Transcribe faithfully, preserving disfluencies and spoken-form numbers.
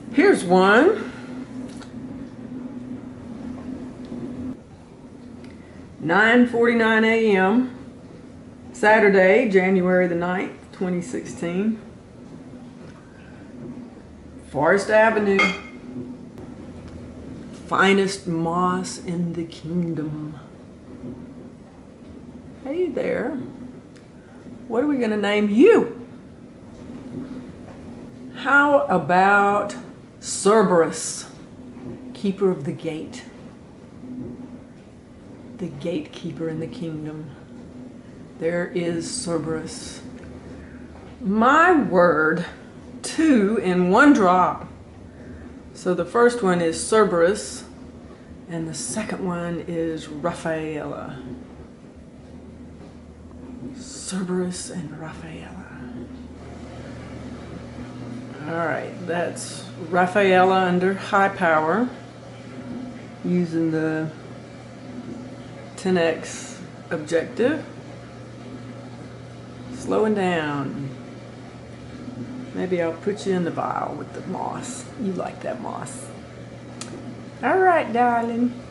Here's one. nine forty-nine a m Saturday, January the ninth, twenty sixteen. Forest Avenue. Finest moss in the kingdom. Hey there. What are we going to name you? How about Cerberus, keeper of the gate? The gatekeeper in the kingdom. There is Cerberus. My word, two in one drop. So the first one is Cerberus, and the second one is Raphaela. Cerberus and Raphaela. Alright, that's Raphaela under high power, using the ten X objective. Slowing down. Maybe I'll put you in the vial with the moss. You like that moss. Alright, darling.